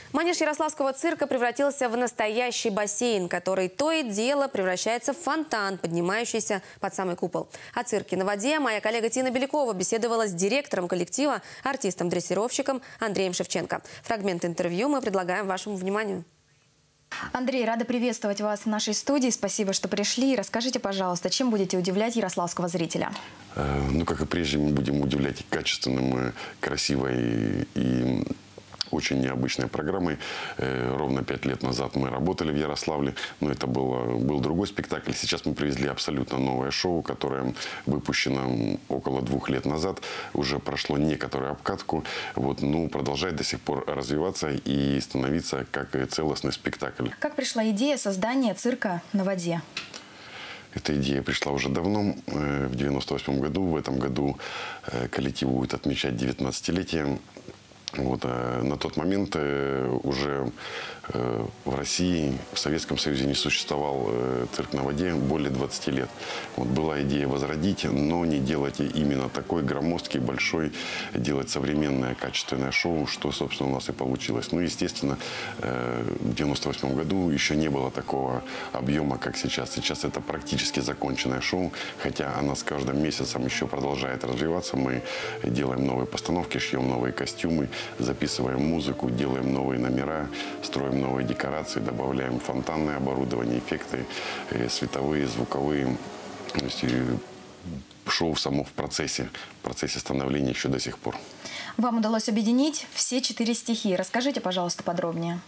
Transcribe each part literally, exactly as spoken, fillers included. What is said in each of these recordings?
Манеж Ярославского цирка превратился в настоящий бассейн, который то и дело превращается в фонтан, поднимающийся под самый купол. О цирке на воде моя коллега Тина Белякова беседовала с директором коллектива, артистом-дрессировщиком Андреем Шевченко. Фрагмент интервью мы предлагаем вашему вниманию. Андрей, рада приветствовать вас в нашей студии. Спасибо, что пришли. Расскажите, пожалуйста, чем будете удивлять ярославского зрителя? Ну, как и прежде, мы будем удивлять качественным, красивой и очень необычной программой. Ровно пять лет назад мы работали в Ярославле, но это было, был другой спектакль. Сейчас мы привезли абсолютно новое шоу, которое выпущено около двух лет назад. Уже прошло некоторую обкатку, вот, но продолжает до сих пор развиваться и становиться как целостный спектакль. Как пришла идея создания цирка на воде? Эта идея пришла уже давно, в девяносто восьмом году. В этом году коллектив будет отмечать девятнадцатилетие. Вот, а на тот момент э, уже э, в России, в Советском Союзе не существовал э, цирк на воде более двадцати лет. Вот, была идея возродить, но не делать именно такой громоздкий, большой, делать современное, качественное шоу, что, собственно, у нас и получилось. Ну, естественно, э, в девяносто восьмом году еще не было такого объема, как сейчас. Сейчас это практически законченное шоу, хотя оно с каждым месяцем еще продолжает развиваться. Мы делаем новые постановки, шьем новые костюмы, записываем музыку, делаем новые номера, строим новые декорации, добавляем фонтанное оборудование, эффекты, световые, звуковые. То есть шоу само в процессе, в процессе становления еще до сих пор. Вам удалось объединить все четыре стихии. Расскажите, пожалуйста, подробнее.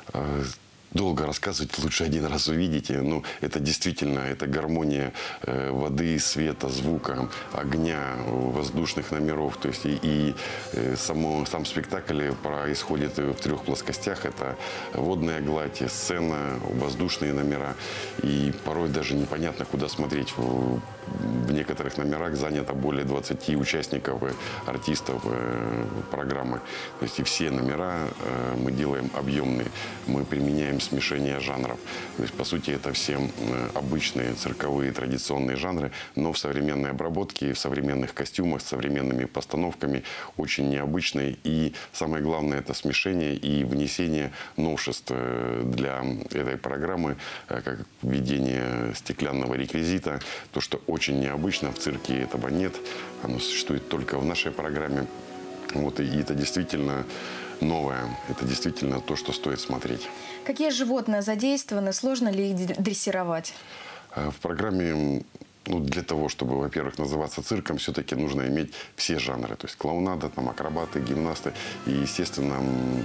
Долго рассказывать, лучше один раз увидите. Ну, это действительно, это гармония э, воды, света, звука, огня, воздушных номеров. То есть и, и э, само, сам спектакль происходит в трех плоскостях. Это водная гладь, сцена, воздушные номера. И порой даже непонятно, куда смотреть. В, в некоторых номерах занято более двадцати участников, артистов э, программы. То есть и все номера э, мы делаем объемные. Мы применяем смешение жанров. То есть, по сути, это все обычные цирковые традиционные жанры, но в современной обработке, в современных костюмах, с современными постановками, очень необычные. И самое главное, это смешение и внесение новшеств для этой программы, как введение стеклянного реквизита. То, что очень необычно, в цирке этого нет. Оно существует только в нашей программе. Вот, и это действительно новое. Это действительно то, что стоит смотреть. Какие животные задействованы? Сложно ли их дрессировать? В программе, ну, для того, чтобы, во-первых, называться цирком, все-таки нужно иметь все жанры. То есть клоунада, там, акробаты, гимнасты и, естественно,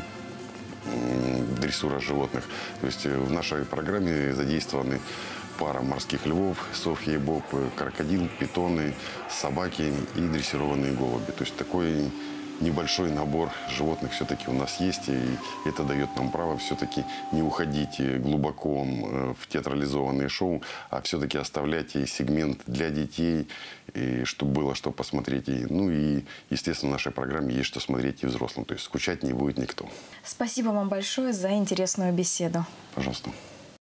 дрессура животных. То есть в нашей программе задействованы пара морских львов, Софья и Боб, крокодил, питоны, собаки и дрессированные голуби. То есть такой небольшой набор животных все-таки у нас есть, и это дает нам право все-таки не уходить глубоко в театрализованные шоу, а все-таки оставлять и сегмент для детей, и чтобы было что посмотреть. И, ну и, естественно, в нашей программе есть что смотреть и взрослым, то есть скучать не будет никто. Спасибо вам большое за интересную беседу. Пожалуйста.